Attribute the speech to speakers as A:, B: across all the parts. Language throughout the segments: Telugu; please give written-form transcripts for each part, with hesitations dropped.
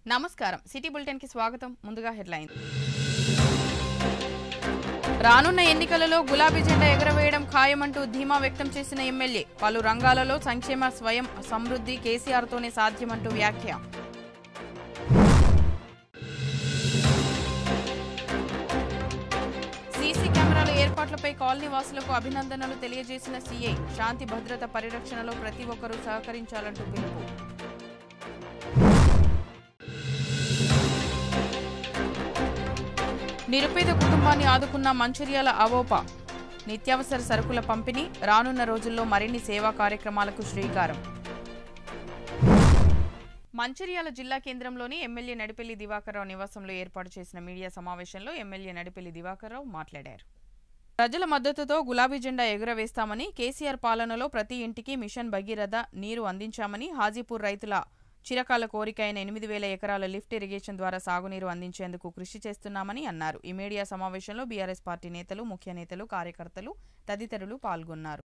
A: నమస్కారం సిటీ బులెటిన్ కి స్వాగతం ముందుగా హెడ్లైన్ రానున్న ఎన్నికలలో గులాబీ జెండా ఎగరవేయడం ఖాయమంటూ ధీమా వ్యక్తం చేసిన ఎమ్మెల్యే పలు రంగాలలో సంక్షేమ స్వయం సమృద్ధి కేసీఆర్ తోనే సాధ్యమంటూ వ్యాఖ్య సీసీ కెమెరాల ఏర్పాట్లపై కాలనీ వాసులకు అభినందనలు తెలియజేసిన సీఐ శాంతి భద్రత పరిరక్షణలో ప్రతి ఒక్కరూ సహకరించాలంటూ పిలుపు నిరుపేద కుటుంబాన్ని ఆదుకున్న మంచిర్యాల అవోపా నిత్యావసర సరుకుల పంపిణీ రానున్న రోజుల్లో మరిన్ని సేవా కార్యక్రమాలకు శ్రీకారం మంచిర్యాల జిల్లా కేంద్రంలోని ఎమ్మెల్యే నడిపెల్లి దివాకర్రావు నివాసంలో ఏర్పాటు చేసిన మీడియా సమావేశంలో ఎమ్మెల్యే నడిపెల్లి దివాకర్రావు మాట్లాడారు. ప్రజల మద్దతుతో గులాబీ జెండా ఎగురవేస్తామని, కేసీఆర్ పాలనలో ప్రతి ఇంటికి మిషన్ భగీరథ నీరు అందించామని, హాజీపూర్ రైతుల చిరకాల కోరిక అయిన 8,000 ఎకరాల లిఫ్ట్ ఇరిగేషన్ ద్వారా సాగునీరు అందించేందుకు కృషి చేస్తున్నామని అన్నారు. ఈ మీడియా సమావేశంలో బీఆర్ఎస్ పార్టీ నేతలు, ముఖ్య నేతలు, కార్యకర్తలు తదితరులు పాల్గొన్నారు.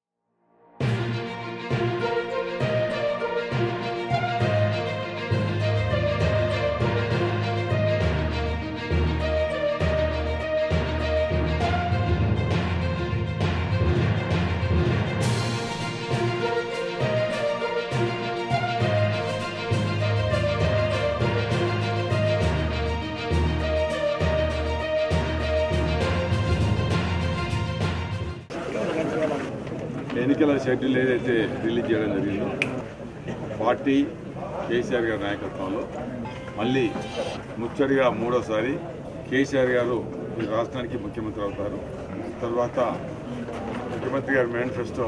B: ఎన్నికల షెడ్యూల్ ఏదైతే రిలీజ్ చేయడం జరిగిందో పార్టీ కేసీఆర్ గారి నాయకత్వంలో మళ్ళీ ముచ్చడిగా మూడోసారి కేసీఆర్ గారు ఈ రాష్ట్రానికి ముఖ్యమంత్రి అవుతారు. తర్వాత ముఖ్యమంత్రి గారి మేనిఫెస్టో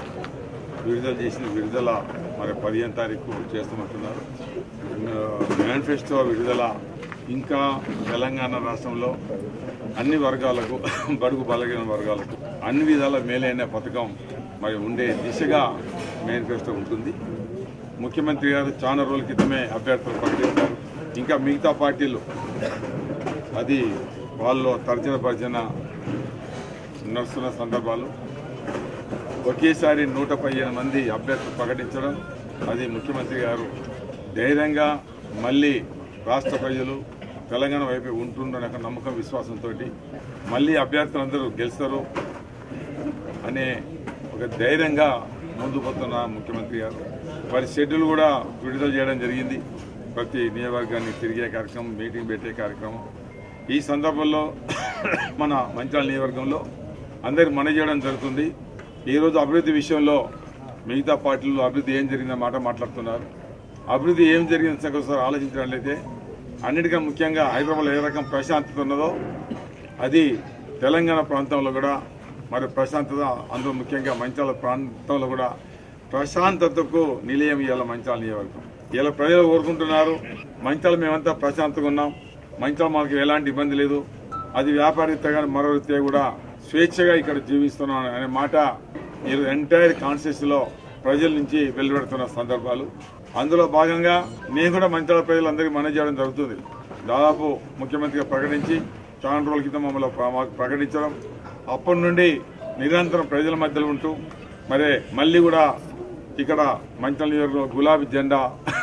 B: విడుదల మరి 15వ తారీఖు చేస్తామంటున్నారు. మేనిఫెస్టో విడుదల ఇంకా తెలంగాణ రాష్ట్రంలో అన్ని వర్గాలకు, బడుగు బలహీన వర్గాలకు అన్ని విధాల మేలైన పథకం మరి ఉండే దిశగా మేనిఫెస్టో ఉంటుంది. ముఖ్యమంత్రి గారు చాలా రోజుల క్రితమే అభ్యర్థులు ప్రకటించారు. ఇంకా మిగతా పార్టీలు అది వాళ్ళు తర్జన నడుస్తున్న సందర్భాలు ఒకేసారి 115 మంది అభ్యర్థులు ప్రకటించడం, అది ముఖ్యమంత్రి గారు ధైర్యంగా మళ్ళీ రాష్ట్ర ప్రజలు తెలంగాణ వైపు ఉంటుందనే నమ్మకం, విశ్వాసంతో మళ్ళీ అభ్యర్థులందరూ గెలుస్తారు అనే ఒక ధైర్యంగా ముందు పోతున్న ముఖ్యమంత్రి గారు వారి షెడ్యూల్ కూడా విడుదల చేయడం జరిగింది. ప్రతి నియోజకవర్గాన్ని తిరిగే కార్యక్రమం, మీటింగ్ పెట్టే కార్యక్రమం. ఈ సందర్భంలో మన మంచిర్యాల నియోజకవర్గంలో అందరికి మన చేయడం జరుగుతుంది. ఈరోజు అభివృద్ధి విషయంలో మిగతా పార్టీలు అభివృద్ధి ఏం జరిగిందన్న మాట మాట్లాడుతున్నారు. అభివృద్ధి ఏం జరిగింది ఒకసారి ఆలోచించినట్లయితే అన్నిటికన్నా ముఖ్యంగా హైదరాబాద్లో ఏ రకం ప్రశాంతత ఉన్నదో అది తెలంగాణ ప్రాంతంలో కూడా మరి ప్రశాంతత, అందులో ముఖ్యంగా మంచిర్యాల ప్రాంతంలో కూడా ప్రశాంతతకు నిలయం ఇవాళ మంచిర్యాల నియోజకవర్గం. ఇలా ప్రజలు కోరుకుంటున్నారు, మంచిర్యాల మేమంతా ప్రశాంతంగా ఉన్నాం, మంచిర్యాల మనకు ఎలాంటి ఇబ్బంది లేదు, అది వ్యాపారరీత్యా కానీ మరో రీత్యా కూడా స్వేచ్ఛగా ఇక్కడ జీవిస్తున్నాం అనే మాట ఈరోజు ఎంటైర్ కాన్స్టిట్యూన్సీలో ప్రజల నుంచి వెలువడుతున్న సందర్భాలు. అందులో భాగంగా నేను కూడా మంచిర్యాల ప్రజలందరికీ మనం చేయడం జరుగుతుంది. దాదాపు ముఖ్యమంత్రిగా ప్రకటించి చాలా రోజుల క్రితం మమ్మల్ని ప్రకటించడం, అప్పటి నుండి నిరంతరం ప్రజల మధ్యలో ఉంటూ మరి మళ్ళీ కూడా ఇక్కడ మంచిర్యాల నియోజకవర్గంలో గులాబీ జెండా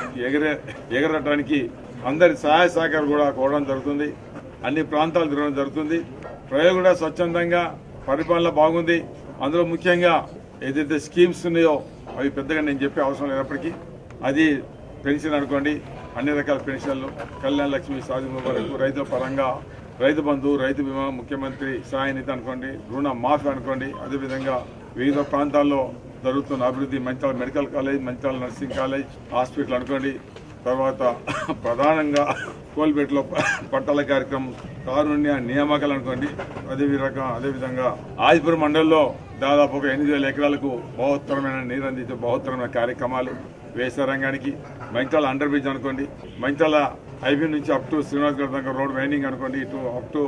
B: ఎగరటానికి అందరి సహాయ సహకారం కూడా కోరడం జరుగుతుంది. అన్ని ప్రాంతాలు తిరగడం జరుగుతుంది. ప్రజలు కూడా స్వచ్ఛందంగా పరిపాలన బాగుంది. అందులో ముఖ్యంగా ఏదైతే స్కీమ్స్ ఉన్నాయో అవి పెద్దగా నేను చెప్పే అవసరం లేనప్పటికీ అది పెన్షన్ అనుకోండి, అన్ని రకాల పెన్షన్లు, కళ్యాణ లక్ష్మి సాధింపు వరకు, రైతుల పరంగా రైతు బంధు, రైతు బీమా, ముఖ్యమంత్రి సహాయ నిధి అనుకోండి, రుణ మాఫీ అనుకోండి, అదేవిధంగా వివిధ ప్రాంతాల్లో జరుగుతున్న అభివృద్ధి, Mancherial medical college, Mancherial nursing college, hospital అనుకోండి, తర్వాత ప్రధానంగా కోల్బేట్లో పట్టాల కార్యక్రమం, కారుణ్య నియామకాలు అనుకోండి, అదేవిధంగా ఆదిపురం మండలంలో దాదాపు 8,000 ఎకరాలకు బహుత్తరమైన నీరు అందించే బహుత్తరమైన కార్యక్రమాలు, వ్యవసాయ రంగానికి మంచిర్యాల అండర్ బ్రిడ్జ్ అనుకోండి, మంచిర్యాల హైవే నుంచి అప్ టు శ్రీనివాస్ గఢ్ దాకా రోడ్ వైండింగ్ అనుకోండి, ఇటు అప్ టు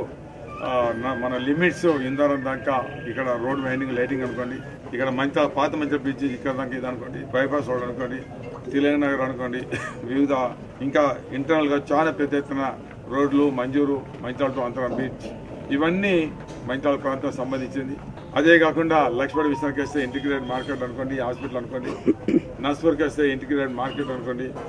B: మన లిమిట్స్ ఇందారం దాకా ఇక్కడ రోడ్ వైండింగ్ లైటింగ్ అనుకోండి, ఇక్కడ మంచిర్యాల పాత మంచిర్యాల బ్రిడ్జ్ ఇక్కడ దాకా ఇది అనుకోండి, బైపాస్ రోడ్ అనుకోండి, తిలక్ నగర్ అనుకోండి, వివిధ ఇంకా ఇంటర్నల్గా చాలా పెద్ద ఎత్తున రోడ్లు మంజూరు, మంచిర్యాల టు అంతరం బీచ్, ఇవన్నీ మంచిర్యాల ప్రాంతం సంబంధించింది. అదే కాకుండా లక్ష్మణ విషయానికి వస్తే ఇంటిగ్రేటెడ్ మార్కెట్ అనుకోండి, హాస్పిటల్ అనుకోండి, నర్స్పూర్కి వస్తే ఇంటిగ్రేటెడ్ మార్కెట్ అనుకోండి,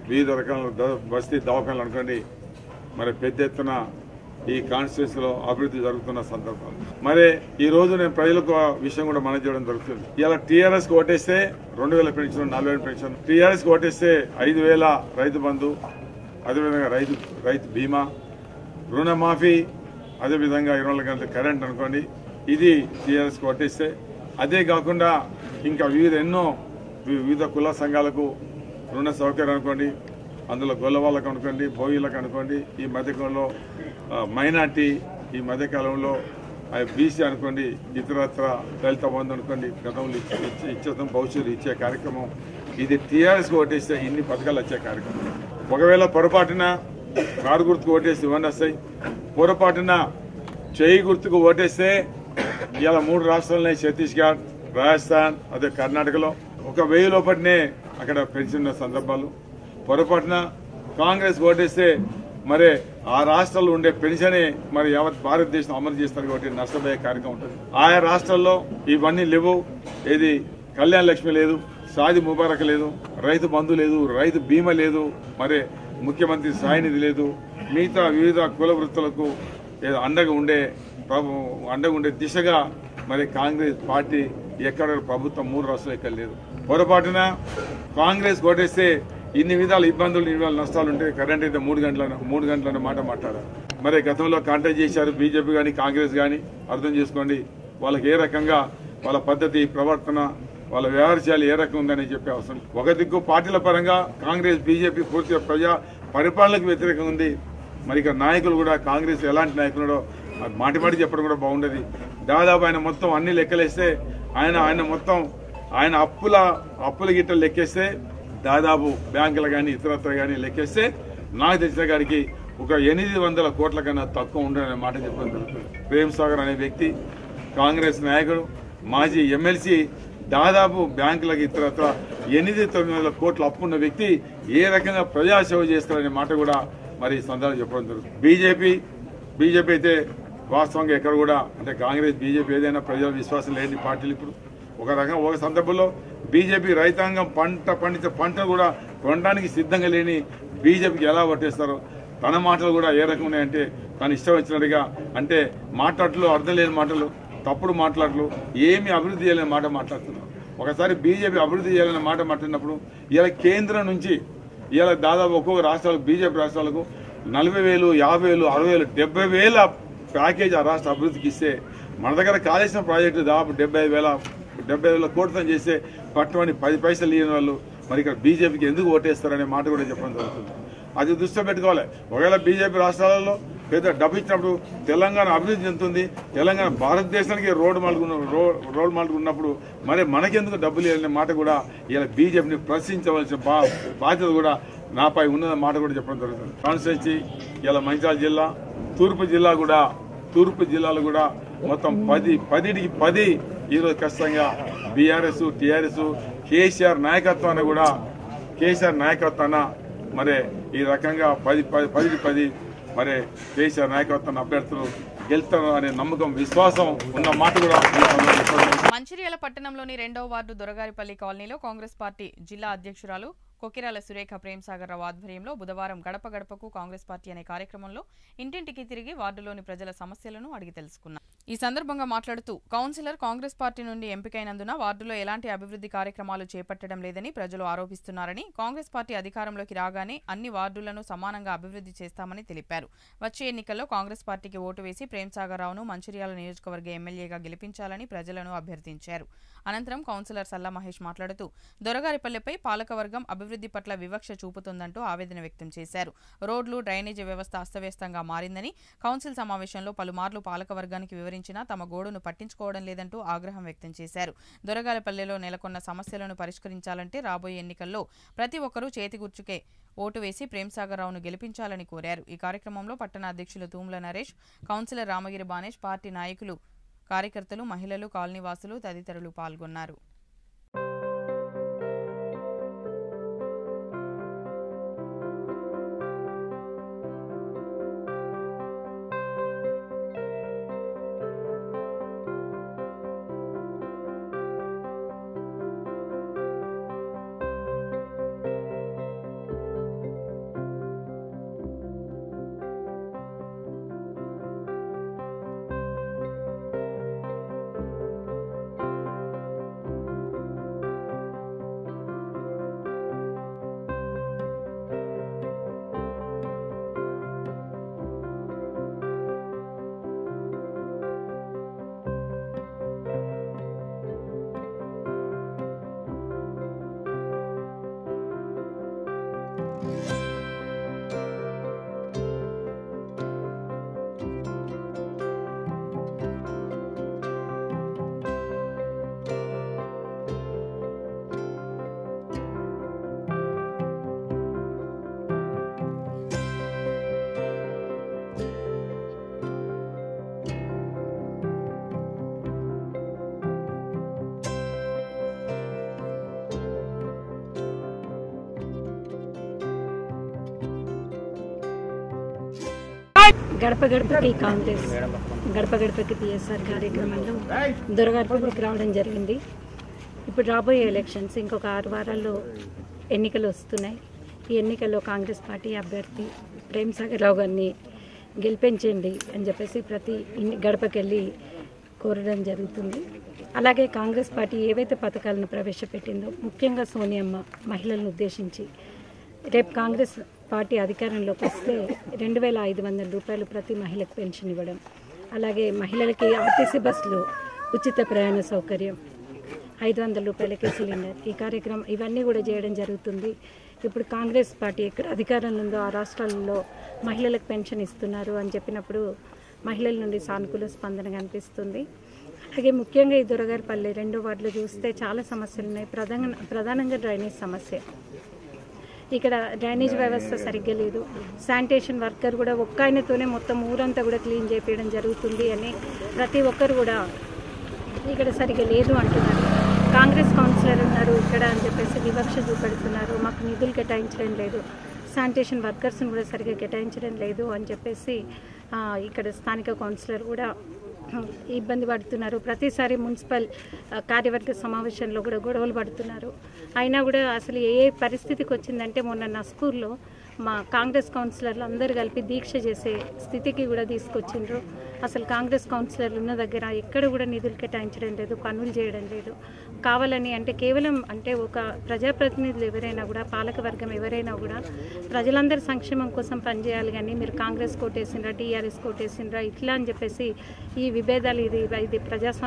B: వివిధ రకాల బస్తీ దవాఖానలు అనుకోండి మరి పెద్ద ఎత్తున ఈ కాన్స్టిట్యూన్సీలో అభివృద్ధి జరుగుతున్న సందర్భం. మరి ఈ రోజు నేను ప్రజలకు విషయం కూడా మనం చేయడం జరుగుతుంది. ఇలా టీఆర్ఎస్ కి ఓటేస్తే 2000 పెన్షన్, 4000 పెన్షన్, టీఆర్ఎస్ కి ఓటేస్తే 5000 రైతు బంధు, అదేవిధంగా రైతు బీమా, రుణమాఫీ, అదేవిధంగా 24 గంటల కరెంట్ అనుకోండి. ఇది టీఆర్ఎస్ కి ఓటేస్తే. అదే కాకుండా ఇంకా వివిధ కుల సంఘాలకు రుణ సౌకర్యం అనుకోండి, అందులో గొల్ల వాళ్ళకు అనుకోండి, బోయిలకు అనుకోండి, ఈ మధ్యకాలంలో మైనార్టీ, ఈ మధ్యకాలంలో బీసీ అనుకోండి, ఇతరత్ర దళిత బంధు అనుకోండి, గతంలో ఇచ్చేద్దాం భవిష్యత్తు ఇచ్చే కార్యక్రమం. ఇది టీఆర్ఎస్కి ఓటేస్తే ఇన్ని పథకాలు వచ్చే కార్యక్రమం. ఒకవేళ పొరపాటున కారు గుర్తుకు ఓటేస్తే ఇవన్నీ వస్తాయి. పొరపాటున చేయి గుర్తుకు ఓటేస్తే ఇలా 3 రాష్ట్రాలనే, ఛత్తీస్గఢ్, రాజస్థాన్, అదే కర్ణాటకలో 1000 లోపటినే అక్కడ పెన్షన్ సందర్భాలు. పొరపాటున కాంగ్రెస్ ఓటేస్తే మరి ఆ రాష్ట్రాల్లో ఉండే పెన్షనే మరి యావత్ భారతదేశం అమలు చేస్తారు కాబట్టి నష్టపోయే కార్యక్రమం ఉంటుంది. ఆయా రాష్ట్రాల్లో ఇవన్నీ లేవు. ఏది కళ్యాణ లక్ష్మి లేదు, షాదీ ముబారక్ లేదు, రైతు బంధు లేదు, రైతు బీమా లేదు, మరి ముఖ్యమంత్రి సాయనిధి లేదు. మిగతా వివిధ కుల వృత్తులకు అండగా ఉండే దిశగా మరి కాంగ్రెస్ పార్టీ ఎక్కడ ప్రభుత్వం 3 రాష్ట్రాలు ఎక్కడ లేదు. పొరపాటున కాంగ్రెస్ ఓటేస్తే ఇన్ని విధాల ఇబ్బందులు, ఇన్ని విధాల నష్టాలు ఉంటాయి. కరెంట్ అయితే 3 గంటలన్న మాట మాట్లాడారు. మరి గతంలో కాంటాక్ట్ చేశారు బీజేపీ కానీ కాంగ్రెస్ కానీ. అర్థం చేసుకోండి వాళ్ళకి ఏ రకంగా వాళ్ళ పద్ధతి, ప్రవర్తన, వాళ్ళ వ్యవహారాలు ఏ రకంగా ఉందని చెప్పే అవసరం. ఒక దిక్కు పార్టీల పరంగా కాంగ్రెస్, బీజేపీ పూర్తిగా ప్రజా పరిపాలనకు వ్యతిరేకంగా ఉంది. మరి ఇక నాయకులు కూడా కాంగ్రెస్ ఎలాంటి నాయకులు మాటి చెప్పడం కూడా బాగుండదు. దాదాపు ఆయన మొత్తం అన్ని లెక్కలేస్తే ఆయన అప్పుల గిట్టలు లెక్కేస్తే దాదాపు బ్యాంకులు కానీ ఇతరత్ర కానీ లెక్కేస్తే నాకు తెలిసిన గారికి ఒక 800 కోట్ల కన్నా తక్కువ ఉండదనే మాట చెప్పడం జరుగుతుంది. ప్రేమ్ సాగర్ అనే వ్యక్తి కాంగ్రెస్ నాయకుడు, మాజీ ఎమ్మెల్సీ, దాదాపు బ్యాంకులకు ఇతరత్ర 800-900 కోట్ల అప్పున్న వ్యక్తి ఏ రకంగా ప్రజాసేవ చేస్తారనే మాట కూడా మరి సందర్భంగా చెప్పడం జరుగుతుంది. బీజేపీ అయితే వాస్తవంగా ఎక్కడ కూడా అంటే కాంగ్రెస్, బీజేపీ ఏదైనా ప్రజల విశ్వాసం లేని పార్టీలు. ఇప్పుడు ఒక సందర్భంలో బీజేపీ రైతాంగం పండించే పంట కూడా కొనడానికి సిద్ధంగా లేని బీజేపీకి ఎలా పట్టేస్తారో తన మాటలు కూడా ఏ రకం ఉన్నాయంటే తను ఇష్టం వచ్చినట్టుగా అంటే మాట్లాడలు, అర్థం లేని మాటలు, తప్పుడు మాట్లాడలు, ఏమి అభివృద్ధి చేయాలని మాట మాట్లాడుతున్నారు. ఒకసారి బీజేపీ అభివృద్ధి చేయాలనే మాట మాట్లాడినప్పుడు ఇలా కేంద్రం నుంచి ఇలా దాదాపు ఒక్కొక్క రాష్ట్రాలకు, బీజేపీ రాష్ట్రాలకు 40,000, 50,000, 60,000, 70,000 ప్యాకేజ్ ఆ రాష్ట్ర అభివృద్ధికి ఇస్తే మన దగ్గర కాళేశ్వరం ప్రాజెక్టు దాదాపు 75,000 కోట్లతో చేస్తే పట్టుమని 10 పైసలు లేని వాళ్ళు మరి ఇక్కడ బీజేపీకి ఎందుకు ఓటేస్తారనే మాట కూడా చెప్పడం జరుగుతుంది. అది దృష్టిలో పెట్టుకోవాలి. ఒకవేళ బీజేపీ రాష్ట్రాలలో పెద్ద డబ్బు ఇచ్చినప్పుడు తెలంగాణ అభివృద్ధి చెందుతుంది. తెలంగాణ భారతదేశానికి రోడ్ మార్క్ ఉన్నప్పుడు మరి మనకెందుకు డబ్బులు లేదనే మాట కూడా ఇలా బీజేపీని ప్రశ్నించవలసిన బాధ్యత కూడా నాపై ఉన్న మాట కూడా చెప్పడం జరుగుతుంది. కాన్స్టిట్యున్సీ ఇలా మంచిర్యాల జిల్లా, తూర్పు జిల్లాలో కూడా మొత్తం 10కి 10 ఈరోజు ఖచ్చితంగా బీఆర్ఎస్, టీఆర్ఎస్, కేసీఆర్ నాయకత్వాన మరి ఈ రకంగా 10కి 10 మరి కేసీఆర్ నాయకత్వాన్ని అభ్యర్థులు గెలుస్తారు అనే నమ్మకం, విశ్వాసం ఉన్న మాట కూడా.
A: మంచిర్యాల పట్టణంలోని 2వ వార్డు దొరగారిపల్లి కాలనీలో కాంగ్రెస్ పార్టీ జిల్లా అధ్యక్షురాలు కొకిరాల సురేఖ ప్రేమ్సాగర్ రావు ఆధ్వర్యంలో బుధవారం గడప గడపకు కాంగ్రెస్ పార్టీ అనే కార్యక్రమంలో ఇంటింటికి తిరిగి వార్డులోని ప్రజల సమస్యలను అడిగి తెలుసుకున్నారు. ఈ సందర్భంగా మాట్లాడుతూ కౌన్సిలర్ కాంగ్రెస్ పార్టీ నుండి ఎంపికైనందున వార్డులో ఎలాంటి అభివృద్ధి కార్యక్రమాలు చేపట్టడం లేదని ప్రజలు ఆరోపిస్తున్నారని, కాంగ్రెస్ పార్టీ అధికారంలోకి రాగానే అన్ని వార్డులను సమానంగా అభివృద్ధి చేస్తామని తెలిపారు. వచ్చే ఎన్నికల్లో కాంగ్రెస్ పార్టీకి ఓటు వేసి ప్రేమ్సాగర్ రావును మంచిర్యాల నియోజకవర్గ ఎమ్మెల్యేగా గెలిపించాలని ప్రజలను అభ్యర్థించారు. అనంతరం కౌన్సిలర్ సల్లా మహేష్ మాట్లాడుతూ దొరగారిపల్లెపై పాలకవర్గం అభివృద్ధి పట్ల వివక్ష చూపుతుందంటూ ఆవేదన వ్యక్తం చేశారు. రోడ్లు, డ్రైనేజీ వ్యవస్థ అస్తవ్యస్తంగా మారిందని, కౌన్సిల్ సమావేశంలో పలుమార్లు పాలకవర్గానికి వివరించినా తమ గోడును పట్టించుకోవడం లేదంటూ ఆగ్రహం వ్యక్తం చేశారు. దొరగారిపల్లెలో నెలకొన్న సమస్యలను పరిష్కరించాలంటే రాబోయే ఎన్నికల్లో ప్రతి ఒక్కరూ చేతిగుర్చుకే ఓటు వేసి ప్రేమ్సాగర్ రావును గెలిపించాలని కోరారు. ఈ కార్యక్రమంలో పట్టణ అధ్యక్షులు తూముల నరేష్, కౌన్సిలర్ రామగిరి బానేష్, పార్టీ నాయకులు, కార్యకర్తలు, మహిళలు, కాలనీవాసులు తదితరులు పాల్గొన్నారు.
C: గడప గడపకి కాంగ్రెస్, గడప గడపకి పిఎస్ఆర్ కార్యక్రమంలో దొరగారిపల్లికి రావడం జరిగింది. ఇప్పుడు రాబోయే ఎలక్షన్స్ ఇంకొక 6 వారాల్లో ఎన్నికలు వస్తున్నాయి. ఈ ఎన్నికల్లో కాంగ్రెస్ పార్టీ అభ్యర్థి ప్రేమ్ సాగర్ రావు గారిని గెలిపించండి అని చెప్పేసి ప్రతి గడపకెళ్ళి కోరడం జరుగుతుంది. అలాగే కాంగ్రెస్ పార్టీ ఏవైతే పథకాలను ప్రవేశపెట్టిందో, ముఖ్యంగా సోనియమ్మ మహిళలను ఉద్దేశించి రేపు కాంగ్రెస్ పార్టీ అధికారంలోకి వస్తే 2500 రూపాయలు ప్రతి మహిళకు పెన్షన్ ఇవ్వడం, అలాగే మహిళలకి ఆర్టీసీ బస్సులు ఉచిత ప్రయాణ సౌకర్యం, 500 రూపాయలకి సిలిండర్, ఈ కార్యక్రమం ఇవన్నీ కూడా చేయడం జరుగుతుంది. ఇప్పుడు కాంగ్రెస్ పార్టీ ఎక్కడ అధికారంలో ఉందో ఆ రాష్ట్రాలలో మహిళలకు పెన్షన్ ఇస్తున్నారు అని చెప్పినప్పుడు మహిళల నుండి సానుకూల స్పందన కనిపిస్తుంది. అలాగే ముఖ్యంగా ఈ దొరగారిపల్లి 2వ వార్డులో చూస్తే చాలా సమస్యలు ఉన్నాయి. ప్రధానంగా డ్రైనేజ్ సమస్య. ఇక్కడ డ్రైనేజ్ వ్యవస్థ సరిగ్గా లేదు. శానిటేషన్ వర్కర్ కూడా ఒక్క ఆయనతోనే మొత్తం ఊరంతా కూడా క్లీన్ చేపించడం జరుగుతుంది అని ప్రతి ఒక్కరు కూడా ఇక్కడ సరిగ్గా లేదు అంటున్నారు. కాంగ్రెస్ కౌన్సిలర్ ఉన్నారు ఇక్కడ అని చెప్పేసి వివక్ష చూపెడుతున్నారు. మాకు నిధులు కేటాయించడం లేదు, శానిటేషన్ వర్కర్స్ని కూడా సరిగ్గా కేటాయించడం లేదు అని చెప్పేసి ఇక్కడ స్థానిక కౌన్సిలర్ కూడా ఇబ్బంది పడుతున్నారు. ప్రతిసారి మున్సిపల్ కార్యవర్గ సమావేశంలో కూడా గొడవలు పడుతున్నారు. అయినా కూడా అసలు ఏ పరిస్థితికి వచ్చిందంటే మొన్న నస్పూర్లో మా కాంగ్రెస్ కౌన్సిలర్లు అందరూ కలిపి దీక్ష చేసే స్థితికి కూడా తీసుకొచ్చిండ్రు. అసలు కాంగ్రెస్ కౌన్సిలర్లు ఉన్న దగ్గర ఎక్కడ కూడా నిధులు కేటాయించడం లేదు, పనులు చేయడం లేదు. కావాలని అంటే కేవలం అంటే ఒక ప్రజాప్రతినిధులు ఎవరైనా కూడా, పాలకవర్గం ఎవరైనా కూడా ప్రజలందరి సంక్షేమం కోసం పనిచేయాలి. కానీ మీరు కాంగ్రెస్ కోటేసిండ్రా, టీఆర్ఎస్ కోటేసిండ్రా ఇట్లా అని చెప్పేసి ఈ విభేదాలు ఇది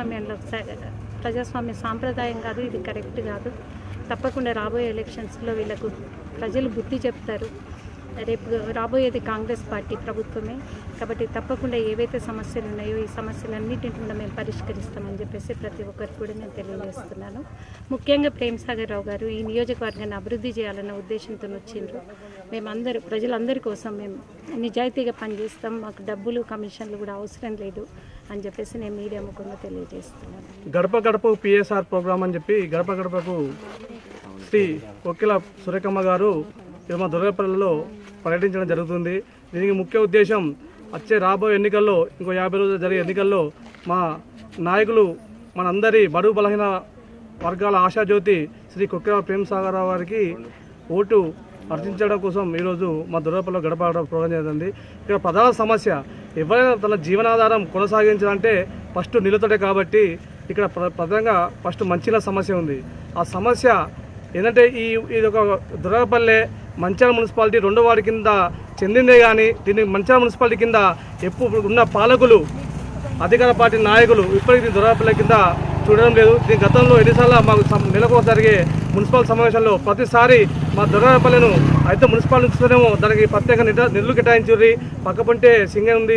C: ప్రజాస్వామ్య సాంప్రదాయం కాదు, ఇది కరెక్ట్ కాదు. తప్పకుండా రాబోయే ఎలక్షన్స్లో వీళ్ళకు ప్రజలు బుద్ధి చెప్తారు. రేపు రాబోయేది కాంగ్రెస్ పార్టీ ప్రభుత్వమే కాబట్టి తప్పకుండా ఏవైతే సమస్యలు ఉన్నాయో ఈ సమస్యలన్నింటిని కూడా మేము పరిష్కరిస్తామని చెప్పేసి ప్రతి ఒక్కరికి కూడా నేను తెలియజేస్తున్నాను. ముఖ్యంగా ప్రేమ్ సాగర్ రావు గారు ఈ నియోజకవర్గాన్ని అభివృద్ధి చేయాలన్న ఉద్దేశంతో వచ్చిండ్రు. మేమందరూ ప్రజలందరి కోసం మేము నిజాయితీగా పనిచేస్తాం, మాకు డబ్బులు కమిషన్లు కూడా అవసరం లేదు అని చెప్పేసి నేను మీడియా ముఖంగా తెలియజేస్తున్నాను.
D: గడప గడపకు పిఎస్ఆర్ ప్రోగ్రామ్ అని చెప్పి గడప గడపకు శ్రీ కొక్కిల సురేఖమ్మ గారు మా దొరగారిపల్లిలో పర్యటించడం జరుగుతుంది. దీనికి ముఖ్య ఉద్దేశం వచ్చే రాబోయే ఎన్నికల్లో, ఇంకో 50 రోజులు జరిగే ఎన్నికల్లో మా నాయకులు మనందరి బడుగు బలహీన వర్గాల ఆశాజ్యోతి శ్రీ కొక్కిల ప్రేమ్ సాగర్ రావు గారికి ఓటు అర్చించడం కోసం ఈరోజు మా దొరగారిపల్లిలో గడప ప్రోగ్రాం జరుగుతుంది. ఇక్కడ ప్రధాన సమస్య ఎవరైనా తన జీవనాధారం కొనసాగించాలంటే ఫస్ట్ నిలుతడే కాబట్టి ఇక్కడ ప్రధానంగా ఫస్ట్ మంచిల సమస్య ఉంది. ఆ సమస్య ఏంటంటే ఇది ఒక దొరగారిపల్లె మంచిర్యాల మున్సిపాలిటీ 2వ వార్డు కింద చెందిందే కానీ దీన్ని మంచిర్యాల మున్సిపాలిటీ కింద ఎప్పుడు ఉన్న పాలకులు, అధికార పార్టీ నాయకులు ఇప్పటికీ దొరగారిపల్లె కింద చూడడం లేదు. దీని గతంలో ఎన్నిసార్లు మాకు నెలకు జరిగే మున్సిపల్ సమావేశంలో ప్రతిసారి మా దొరగారిపల్లెను అయితే మున్సిపాలిటీ నుంచేమో దానికి ప్రత్యేక నిధులు కేటాయించుర్రి, పక్కపంటే సింగం ఉంది,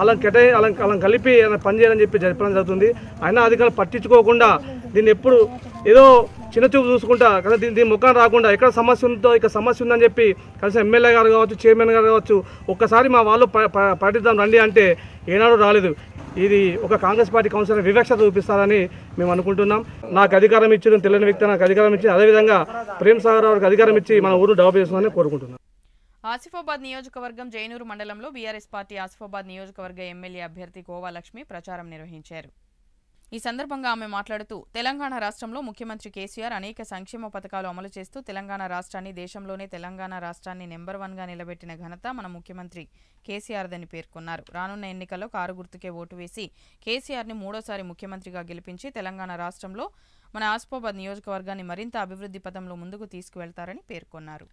D: అలా కలిపి పనిచేయాలని చెప్పడం జరుగుతుంది. అయినా అధికారులు పట్టించుకోకుండా దీన్ని ఎప్పుడు ఏదో చిన్న చూపు చూసుకుంటా కదా దీని ముఖం రాకుండా ఎక్కడ సమస్య ఉందో ఇక్కడ సమస్య ఉందని చెప్పి కలిసి ఎమ్మెల్యే గారు కావచ్చు, చైర్మన్ గారు కావచ్చు ఒక్కసారి మా వాళ్ళు పట్టిద్దాం రండి అంటే ఏనాడు రాలేదు. ఇది ఒక కాంగ్రెస్ పార్టీ కౌన్సిలర్ వివక్ష చూపిస్తారని మేము అనుకుంటున్నాం. నాకు అధికారం ఇచ్చి తెలియని వ్యక్తి నాకు అధికారం ఇచ్చి అదేవిధంగా ప్రేమ్ సాగర్ రావుకి అధికారం ఇచ్చి మన ఊరు డెవలప్ చేస్తుందని కోరుకుంటున్నాం.
A: ఆసిఫాబాద్ నియోజకవర్గం జైనూరు మండలంలో బీఆర్ఎస్ పార్టీ ఆసిఫాబాద్ నియోజకవర్గ ఎమ్మెల్యే అభ్యర్థి కోవాలక్ష్మి ప్రచారం నిర్వహించారు. ఈ సందర్భంగా ఆమె మాట్లాడుతూ తెలంగాణ రాష్ట్రంలో ముఖ్యమంత్రి కేసీఆర్ అనేక సంక్షేమ పథకాలు అమలు చేస్తూ తెలంగాణ రాష్ట్రాన్ని దేశంలోనే తెలంగాణ రాష్ట్రాన్ని నెంబర్ 1గా నిలబెట్టిన ఘనత మన ముఖ్యమంత్రి కేసీఆర్దని పేర్కొన్నారు. రానున్న ఎన్నికల్లో కారు గుర్తుకే ఓటు వేసి కేసీఆర్ని 3వసారి ముఖ్యమంత్రిగా గెలిపించి తెలంగాణ రాష్ట్రంలో మన ఆసిఫాబాద్ నియోజకవర్గాన్ని మరింత అభివృద్ధి పథంలో ముందుకు తీసుకువెళ్తారని పేర్కొన్నారు.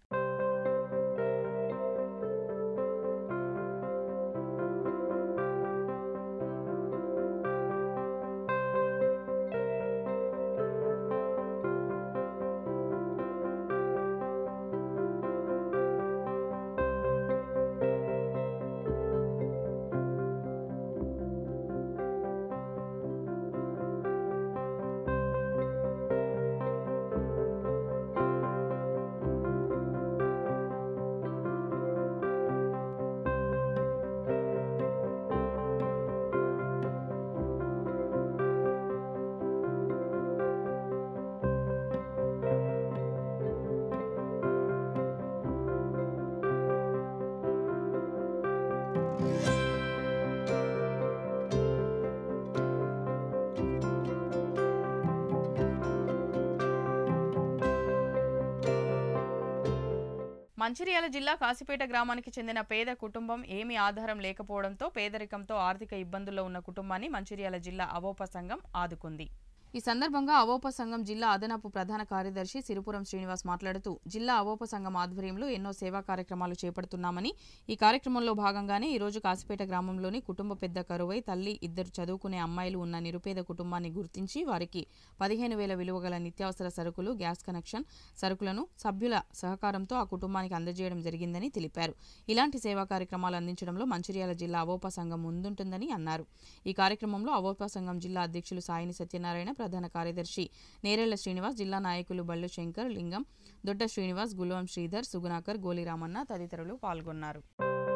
A: మంచిర్యాల జిల్లా కాశీపేట గ్రామానికి చెందిన పేద కుటుంబం ఏమీ ఆధారం లేకపోవడంతో పేదరికంతో ఆర్థిక ఇబ్బందుల్లో ఉన్న కుటుంబాన్ని మంచిర్యాల జిల్లా అవోప సంఘం ఆదుకుంది. ఈ సందర్భంగా అవోప సంఘం జిల్లా అదనపు ప్రధాన కార్యదర్శి సిరిపురం శ్రీనివాస్ మాట్లాడుతూ జిల్లా అవోప సంఘం ఆధ్వర్యంలో ఎన్నో సేవా కార్యక్రమాలు చేపడుతున్నామని, ఈ కార్యక్రమంలో భాగంగానే ఈరోజు కాశీపేట గ్రామంలోని కుటుంబ పెద్ద కరువై తల్లి, 2 చదువుకునే అమ్మాయిలు ఉన్న నిరుపేద కుటుంబాన్ని గుర్తించి వారికి 15,000 విలువ గల నిత్యావసర సరుకులు, గ్యాస్ కనెక్షన్ సరుకులను సభ్యుల సహకారంతో ఆ కుటుంబానికి అందజేయడం జరిగిందని తెలిపారు. ఇలాంటి సేవా కార్యక్రమాలు అందించడంలో మంచిర్యాల జిల్లా అవోప సంఘం ముందుంటుందని అన్నారు. ఈ కార్యక్రమంలో అవోప సంఘం జిల్లా అధ్యక్షులు సాయిని సత్యనారాయణ, ప్రధాన కార్యదర్శి నేరేళ్ల శ్రీనివాస్, జిల్లా నాయకులు బళ్ళు శంకర్, లింగం, దొడ్డ శ్రీనివాస్, గుల్వం శ్రీధర్, సుగుణాకర్, గోలి రామన్న తదితరులు పాల్గొన్నారు.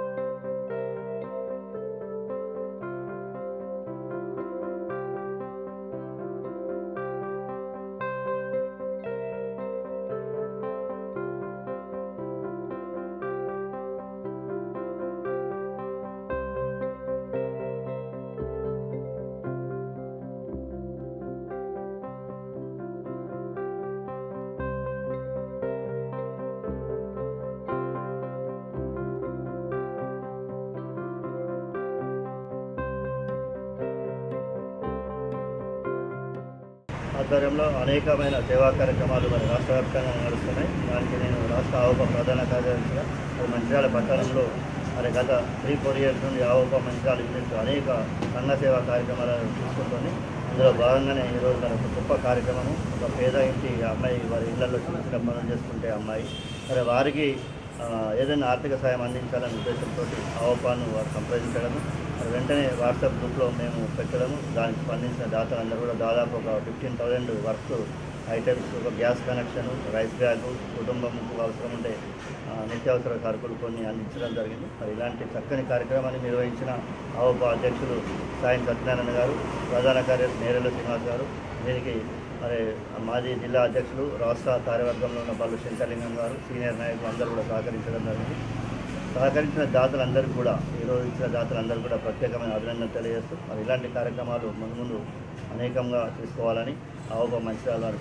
E: ఆధ్వర్యంలో అనేకమైన సేవా కార్యక్రమాలు మరి రాష్ట్ర వ్యాప్తంగా నడుస్తున్నాయి. దానికి నేను రాష్ట్ర ఆవోప ప్రధాన కార్యదర్శిగా మంచిర్యాల పట్టణంలో మరి గత 3-4 years నుండి ఆవోప మంచిర్యాల యూనిట్ అనేక సంఘ సేవా కార్యక్రమాలను తీసుకుంటుంది. అందులో భాగంగానే ఈరోజు మరి ఒక గొప్ప కార్యక్రమము, ఒక పేద ఇంటి అమ్మాయి వారి ఇళ్లలో చిన్న చిన్న పనులు చేసుకుంటే అమ్మాయి మరి వారికి ఏదైనా ఆర్థిక సాయం అందించాలనే ఉద్దేశంతో ఆవోపాను వారు సంప్రదించడము, మరి వెంటనే వాట్సాప్ గ్రూప్లో మేము పెట్టడము, దానికి స్పందించిన దాతలందరూ కూడా దాదాపు ఒక 15,000 వర్క్ ఐటమ్స్, ఒక గ్యాస్ కనెక్షన్, రైస్ బ్యాగు, కుటుంబంకు అవసరం ఉండే నిత్యావసర సరుకులు కొన్ని అందించడం జరిగింది. మరి ఇలాంటి చక్కని కార్యక్రమాన్ని నిర్వహించిన ఆవోప అధ్యక్షులు సాయి సత్యనారాయణ గారు, ప్రధాన కార్యదర్శి నేరేళ్ల శ్రీనివాస్ గారు, దీనికి మరి మాజీ జిల్లా అధ్యక్షులు, రాష్ట్ర కార్యవర్గంలో ఉన్న బళ్ళు శంకరలింగం గారు, సీనియర్ నాయకులు అందరూ కూడా సహకరించడం జరిగింది. సహకరించిన దాతలందరికీ కూడా, ఈరోజు ఇచ్చిన దాతలందరూ కూడా ప్రత్యేకమైన అభినందన తెలియజేస్తూ మరి ఇలాంటి కార్యక్రమాలు ముందు అనేకంగా తీసుకోవాలని ఆవోప మంచిర్యాల వారు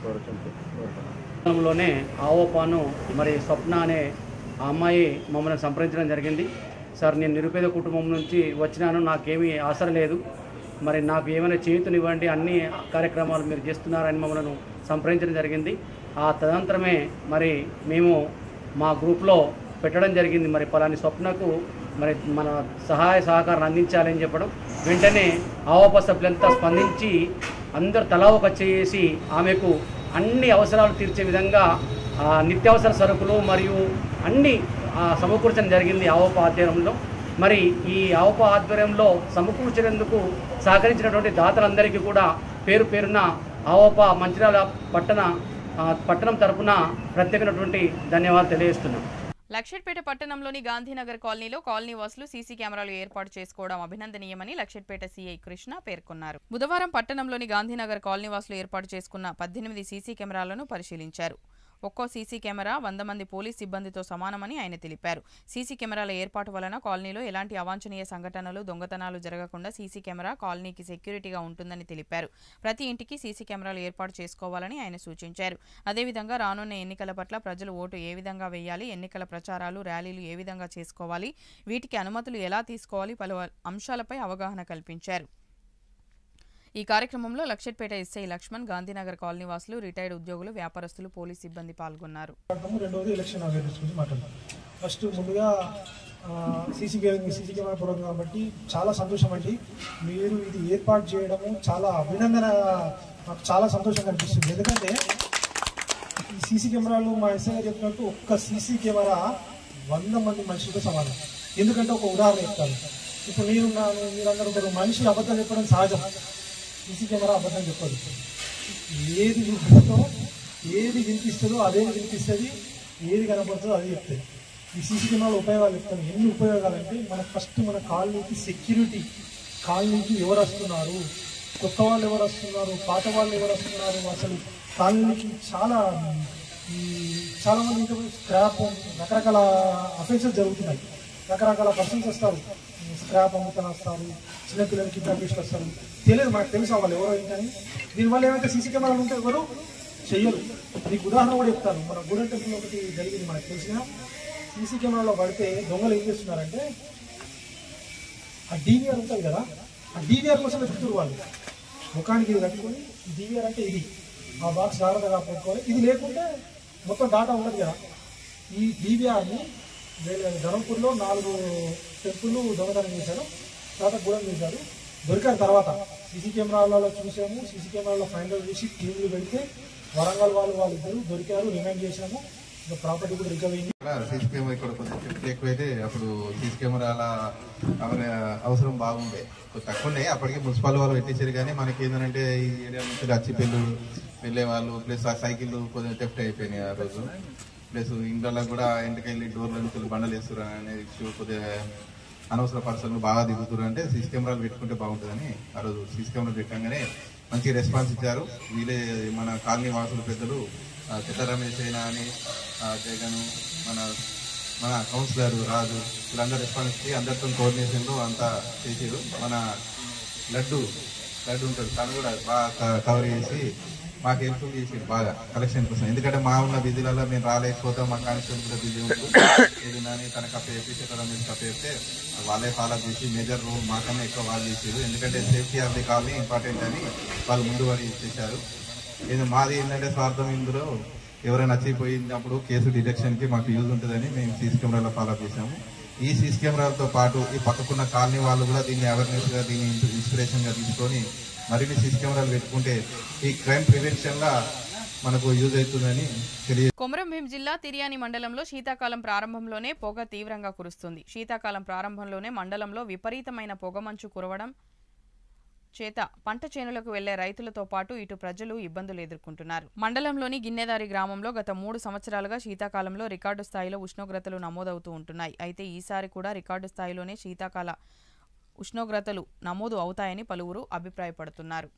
F: కోరుతున్నాను. ఆవోపాను మరి స్వప్న అనే ఆ అమ్మాయి మమ్మల్ని సంప్రదించడం జరిగింది. సార్, నేను నిరుపేద కుటుంబం నుంచి వచ్చినాను, నాకేమీ ఆసర లేదు, మరి నాకు ఏమైనా చేతునివ్వండి, అన్ని కార్యక్రమాలు మీరు చేస్తున్నారని మమ్మల్ని సంప్రదించడం జరిగింది. ఆ తదనంతరమే మరి మేము మా గ్రూప్లో పెట్టడం జరిగింది. మరి పలాని స్వప్నకు మరి మన సహాయ సహకారం అందించాలని చెప్పడం, వెంటనే ఆవోప సభ్యులంతా స్పందించి అందరూ తలా ఒక చేసి ఆమెకు అన్ని అవసరాలు తీర్చే విధంగా నిత్యావసర సరుకులు మరియు అన్ని సమకూర్చడం జరిగింది ఆవోప ఆధ్వర్యంలో. మరి ఈ ఆవోప ఆధ్వర్యంలో సమకూర్చేందుకు సహకరించినటువంటి దాతలందరికీ కూడా పేరు పేరున ఆవోప మంచిర్యాల పట్టణం తరపున ప్రత్యేకమైనటువంటి ధన్యవాదాలు తెలియజేస్తున్నాం.
A: లక్షెట్పేట పట్టణంలోని గాంధీనగర్ కాలనీలో కాలనీ వాసులు సీసీ కెమెరాలు ఏర్పాటు చేసుకోవడం అభినందనీయమని లక్షెట్పేట సీఐ కృష్ణ పేర్కొన్నారు. బుధవారం పట్టణంలోని గాంధీనగర్ కాలనీ వాసులు ఏర్పాటు చేసుకున్న 18 సీసీ కెమెరాలను పరిశీలించారు. ఒక్కో సీసీ కెమెరా 100 మంది పోలీస్ సిబ్బందితో సమానమని ఆయన తెలిపారు. సీసీ కెమెరాల ఏర్పాటు వలన కాలనీలో ఎలాంటి అవాంఛనీయ సంఘటనలు, దొంగతనాలు జరగకుండా సీసీ కెమెరా కాలనీకి సెక్యూరిటీగా ఉంటుందని తెలిపారు. ప్రతి ఇంటికి సీసీ కెమెరాలు ఏర్పాటు చేసుకోవాలని ఆయన సూచించారు. అదేవిధంగా రానున్న ఎన్నికల పట్ల ప్రజలు ఓటు ఏ విధంగా వేయాలి, ఎన్నికల ప్రచారాలు, ర్యాలీలు ఏ విధంగా చేసుకోవాలి, వీటికి అనుమతులు ఎలా తీసుకోవాలి, పలు అంశాలపై అవగాహన కల్పించారు. ఈ కార్యక్రమంలో లక్షెట్పేట ఎస్ఐ లక్ష్మణ్, గాంధీనగర్ కాలనీ వాసులు, రిటైర్డ్ ఉద్యోగులు, వ్యాపారస్తులు, పోలీస్ సిబ్బంది పాల్గొన్నారు.
G: రెండవది ఎలక్షన్ అవేర్నెస్ గురించి మాట్లాడతాం. ఫస్ట్ ముందుగా సీసీ కెమెరా ప్రోగ్రాం కాబట్టి చాలా సంతోషం అండి. మీరు ఇది ఏర్పాటు చేయడము చాలా అభినందన, నాకు చాలా సంతోషంగా అనిపిస్తుంది. ఎందుకంటే ఈ సీసీ కెమెరాలు మా ఎస్ఐ గారు చెప్పినట్టు ఒక్క సీసీ కెమెరా 100 మంది మనుషులతో సమానం. ఎందుకంటే ఒక ఉదాహరణ చెప్తాను. ఇప్పుడు నేనున్నాను, మీరందరూ ఉంటారు. మనిషి అబద్ధం చెప్పడం సహజం, సీసీ కెమెరా అబద్ధం చెప్పదు. ఏది చూపిస్తుందో, ఏది వినిపిస్తుందో అదే వినిపిస్తుంది, ఏది కనపడుతుందో అదే చెప్తుంది. ఈ సీసీ కెమెరాల ఉపయోగాలు చెప్తాను. ఎన్ని ఉపయోగాలంటే ఫస్ట్ మన కాలనీకి సెక్యూరిటీ, కాలనీకి ఎవరు వస్తున్నారు, కొత్త వాళ్ళు ఎవరు వస్తున్నారు, పాత వాళ్ళు ఎవరు వస్తున్నారు, అసలు కాలనీకి చాలా మంది ఇంకా స్క్రాప్, రకరకాల అఫెన్సెస్ జరుగుతున్నాయి. రకరకాల పర్సన్స్ వస్తారు, స్క్రాప్ అమ్ముతాను వస్తారు, చిన్నపిల్లలకి కిడ్నాప్ చేసి వస్తారు. తెలియదు, మనకు తెలుసు వాళ్ళు ఎవరో ఏంటని. దీనివల్ల ఏమైతే సీసీ కెమెరాలు ఉంటే ఎవరు చెయ్యరు. నీకు ఉదాహరణ కూడా చెప్తాను. మన గూడెం టెంపుల్ ఒకటి జరిగింది, మనకు తెలిసిన సీసీ కెమెరాలో పడితే దొంగలు ఏం చేస్తున్నారంటే ఆ డీవీఆర్ ఉంటుంది కదా, ఆ డీవీఆర్ కోసం చుట్టూరు వాళ్ళు ముఖానికి ఇది కట్టుకొని డీవీఆర్ అంటే ఇది ఆ బాక్స్ జాగ్రత్తగా పెట్టుకోవాలి. ఇది లేకుంటే మొత్తం డాటా ఉండదు కదా. ఈ డీవీఆర్ని ధర్మపూర్లో 4 టెంపుల్లు దొంగతనం చేశారు, తర్వాత గూడెం చేశారు. దొరికారు తర్వాత సీసీ కెమెరాలలో చూసాము, సీసీ కెమెరాలో ఫైనల్ చేసి టీంలు పెడితే వరంగల్ వాళ్ళిద్దరు దొరికారు, రిమైండ్ చేశాము. ప్రాపర్టీ కూడా రికవర్ అయింది.
H: సీసీ కెమెరా ఇక్కడ కొంచెం సేఫ్టీ ఎక్కువైతే అప్పుడు సీసీ కెమెరాల అవసరం బాగుండే, తక్కువ ఉన్నాయి. అప్పటికే మున్సిపల్ వాళ్ళు పెట్టించారు. కానీ మనకి ఏంటంటే ఈ ఏరియా నుంచి అచ్చిపెళ్ళు వెళ్ళే వాళ్ళు ప్లస్ ఆ సైకిళ్ళు కొంచెం టెఫ్ట్ అయిపోయినాయి ఆ రోజు. ప్లస్ ఇంట్లో కూడా ఇంటికి వెళ్ళి డోర్ల నుంచి బండలు వేస్తారు అనే ఇష్యూ, కొద్దిగా అనవసర పర్సన్లు బాగా దిగుతున్నారు. అంటే సీసీ కెమెరాలు పెట్టుకుంటే బాగుంటుందని ఆ రోజు సీసీ కెమెరాలు పెట్టగానే మంచి రెస్పాన్స్ ఇచ్చారు. వీళ్ళే మన కాలనీ వాసులు పెద్దలు చిత్త రమేష్ అయినా అని జగన్ మన కౌన్సిలర్ రాజు వీళ్ళందరూ రెస్పాన్స్ ఇచ్చి అందరితో కోఆర్డినేషన్లో అంతా చేసారు. మన లడ్డు ఉంటుంది, తను కూడా బాగా కవర్ చేసి మాకు హెల్ప్ఫుల్ చేసాడు బాగా కలెక్షన్ కోసం. ఎందుకంటే మా ఉన్న బిజీలలో మేము రాలేకపోతాం, మా కాన్స్టిట్యూషన్ కూడా బిజీ ఉంటుంది. ఏదైనా తనకు అప్పచెప్పి చిత్త రమేష్ అప్పచెప్తే వాళ్ళే ఫాలో చేసి మేజర్ రోల్ మాకన్నా ఎక్కువ వాళ్ళు చేసారు. ఎందుకంటే safety of the colony important అని వాళ్ళు ముందు వాడి చేశారు. మాది ఏంటంటే స్వార్థం, ఇందులో ఎవరైనా నచ్చిపోయినప్పుడు కేసు డిటెక్షన్కి మాకు యూజ్ ఉంటుందని మేము సీసీ కెమెరాలో ఫాలో చేసాము. ఈ సీసీ కెమెరాలతో పాటు ఈ పక్కకున్న కాలనీ వాళ్ళు కూడా దీన్ని అవేర్నెస్గా, దీన్ని ఇన్స్పిరేషన్గా తీసుకొని మరిన్ని సీసీ కెమెరాలు పెట్టుకుంటే ఈ క్రైమ్ ప్రివెన్షన్లా మనకు యూజ్ అవుతుందని తెలియదు.
A: కొమరంభీం జిల్లా తిర్యాని మండలంలో శీతాకాలం ప్రారంభంలోనే పొగ తీవ్రంగా కురుస్తుంది. శీతాకాలం ప్రారంభంలోనే మండలంలో విపరీతమైన పొగమంచు కురవడం చేత పంట చేనులకు వెళ్లే రైతులతో పాటు ఇటు ప్రజలు ఇబ్బందులు ఎదుర్కొంటున్నారు. మండలంలోని గిన్నెదారి గ్రామంలో గత 3 సంవత్సరాలుగా శీతాకాలంలో రికార్డు స్థాయిలో ఉష్ణోగ్రతలు నమోదవుతూ ఉంటున్నాయి. అయితే ఈసారి కూడా రికార్డు స్థాయిలోనే శీతాకాల ఉష్ణోగ్రతలు నమోదు అవుతాయని పలువురు అభిప్రాయపడుతున్నారు.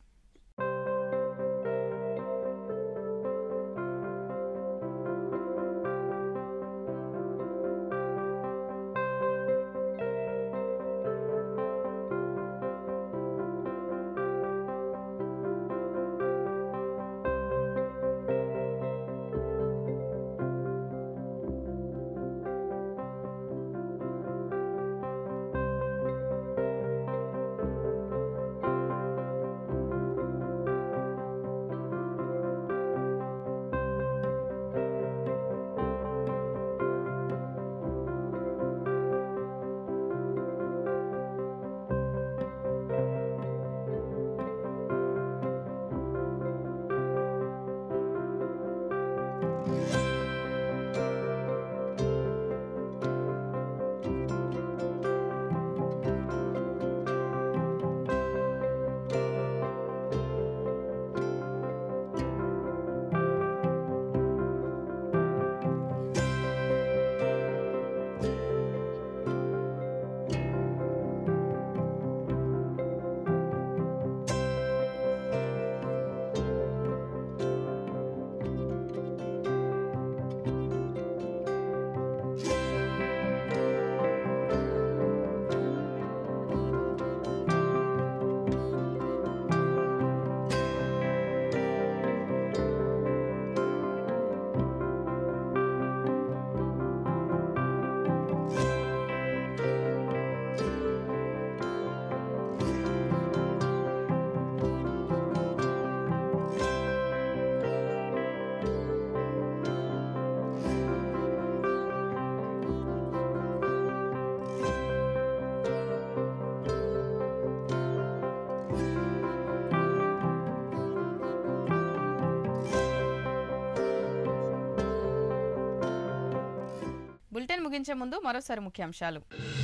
A: బులెటిన్ ముగించే ముందు మరోసారి ముఖ్యాంశాలు.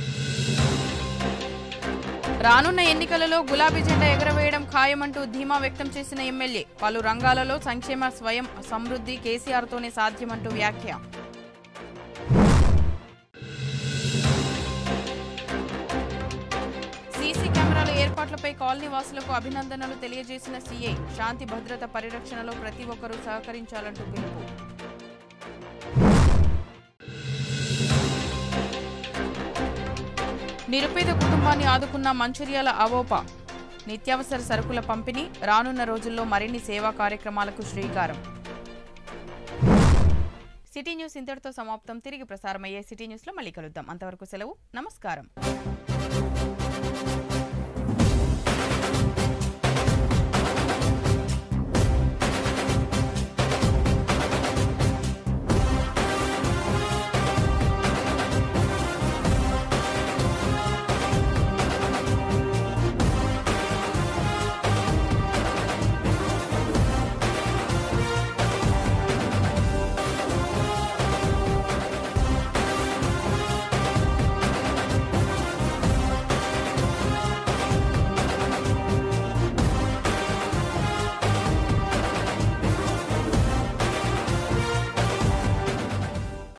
A: రానున్న ఎన్నికలలో గులాబీ జెండా ఎగరవేయడం ఖాయమంటూ ధీమా వ్యక్తం చేసిన ఎమ్మెల్యే. పలు రంగాలలో సంక్షేమ స్వయం సమృద్ధి కేసీఆర్తోనే సాధ్యమంటూ వ్యాఖ్య. సీసీ కెమెరాల ఏర్పాట్లపై కాలనీ వాసులకు అభినందనలు తెలియజేసిన సీఐ. శాంతి భద్రత పరిరక్షణలో ప్రతి ఒక్కరూ సహకరించాలంటూ పిలుపు. నిరుపేద కుటుంబాన్ని ఆదుకున్న మంచిర్యాల అవోప. నిత్యావసర సరుకుల పంపిణీ. రానున్న రోజుల్లో మరిన్ని సేవా కార్యక్రమాలకు శ్రీకారం. సిటీ న్యూస్ ఇంతటితో సమాప్తం. తిరిగి ప్రసారమయ్యే సిటీ న్యూస్లో మళ్ళీ కలుద్దాం. అంతవరకు సెలవు. నమస్కారం.